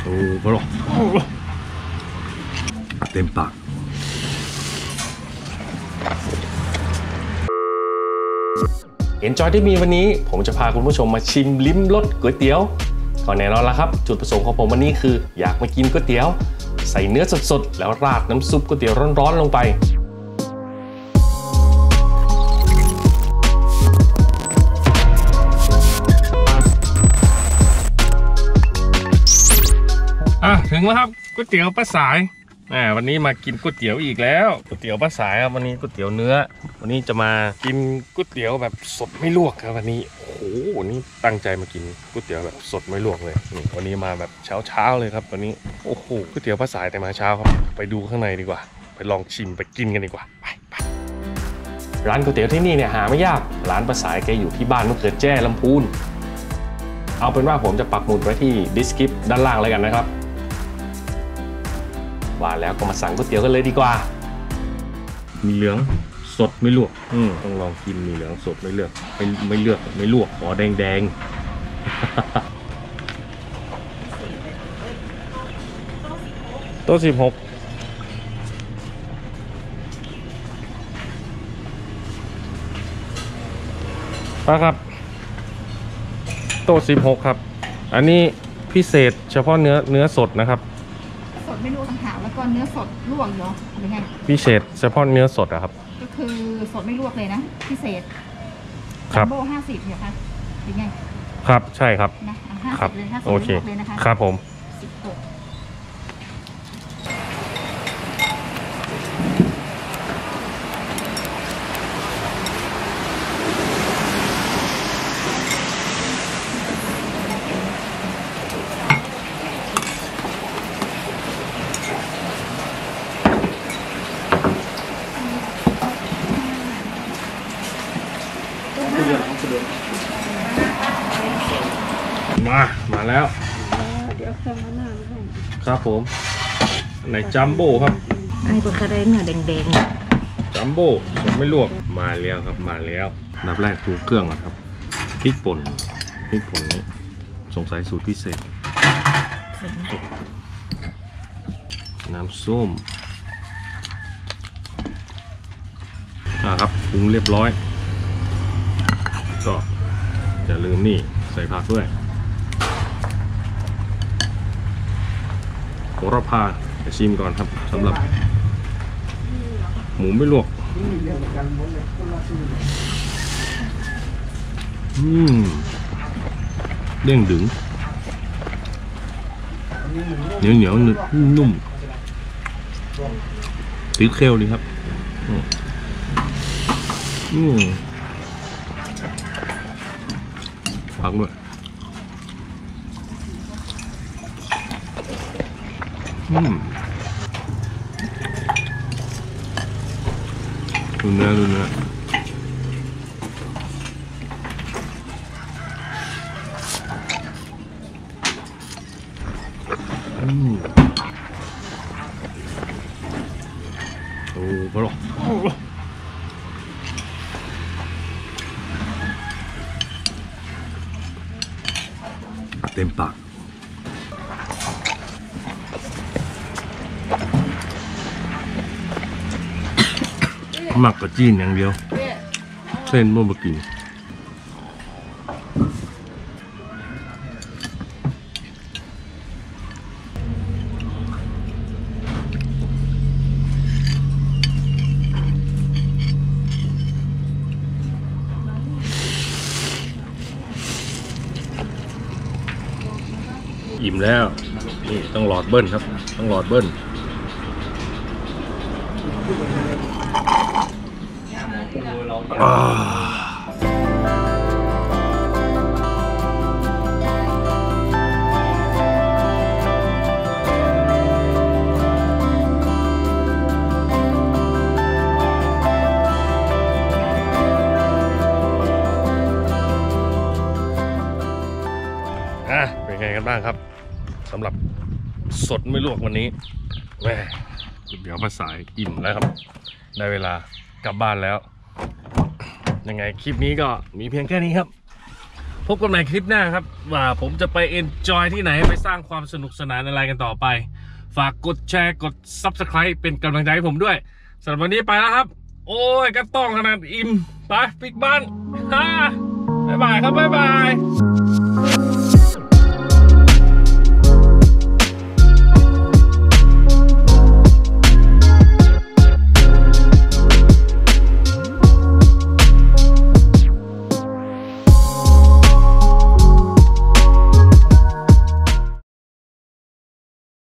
โอ้โหเต็มปากEnjoy ที่มีวันนี้ผมจะพาคุณผู้ชมมาชิมลิ้มรสก๋วยเตี๋ยวก็แน่นอนละครับจุดประสงค์ของผมวันนี้คืออยากมากินก๋วยเตี๋ยวใส่เนื้อสดๆแล้วราดน้ำซุปก๋วยเตี๋ยวร้อนๆลงไปถึงแล้วครับก๋วยเตี๋ยวป้าสายวันนี้มากินก๋วยเตี๋ยวอีกแล้วก๋วยเตี๋ยวป้าสายครับวันนี้ก๋วยเตี๋ยวเนื้อวันนี้จะมากินก๋วยเตี๋ยวแบบสดไม่ลวกครับวันนี้โอ้โหวันนี้ตั้งใจมากินก๋วยเตี๋ยวแบบสดไม่ลวกเลยนี่วันนี้มาแบบเช้าเลยครับวันนี้โอ้โหก๋วยเตี๋ยวป้าสายแต่มาเช้าครับไปดูข้างในดีกว่าไปลองชิมไปกินกันดีกว่าไปร้านก๋วยเตี๋ยวที่นี่เนี่ยหาไม่ยากร้านป้าสายแกอยู่ที่บ้านมะเขือแจ้ลำพูนเอาเป็นว่าผมจะปักหมุดไว้ที่ดิสคริปด้านล่างเลยกันนะครับว่าแล้วก็มาสั่งก๋วยเตี๋ยวกันเลยดีกว่ามีเหลืองสดไม่ลวกต้องลองกินมีเหลืองสดไม่เลือกไม่เลือกไม่ลวกขอแดงโต๊ะ16ป้าครับโต๊ะ16ครับอันนี้พิเศษเฉพาะเนื้อสดนะครับสดไม่ลวกต่างหากแล้วก็เนื้อสดลวกเหรอหรือไงพิเศษเฉพาะเนื้อสดอะครับก็คือสดไม่ลวกเลยนะพิเศษครับโบ50เหรอคะหรือไงครับใช่ครับนะ50เลย50 โอเคเลยนะคะครับผมมาแล้วเดี๋ยวเครื่องมะนาวให้ครับผมไหนจัมโบ้ครับอันนี้ก็จะได้เนื้อแดงๆจัมโบ้ผมไม่ลวกมาแล้วครับมาแล้วนับแรกดูเครื่องก่อนครับพริกป่นนี้สงสัยสูตรพิเศษน้ำส้มครับปรุงเรียบร้อยก็อย่าลืมนี่ใส่ผักด้วยโหระพาจะชิมก่อนครับสำหรับหมูไม่ลวกเด้งดึงเหนียวนุ่มติดเคี้ยวดีครับผักด้วยดูเนื้อโอ้โหเต็มปากหมักกับจีนอย่างเดียวเส้นบ่มากินอิ่มแล้วนี่ต้องหลอดเบิ้ลครับต้องหลอดเบิ้ลเป็นไงกันบ้างครับสำหรับสดไม่ลวกวันนี้แม่เดี๋ยวมาสายอิ่มแล้วครับได้เวลากลับบ้านแล้วยังไงคลิปนี้ก็มีเพียงแค่นี้ครับพบกันใหม่คลิปหน้าครับว่าผมจะไปเอนจอยที่ไหนไปสร้างความสนุกสนานอะไรกันต่อไปฝากกดแชร์กด Subscribe เป็นกำลังใจให้ผมด้วยสำหรับวันนี้ไปแล้วครับโอ้ยก็ต้องขนาดอิ่มไปปิกบ้านบ๊ายบายครับบ๊ายบาย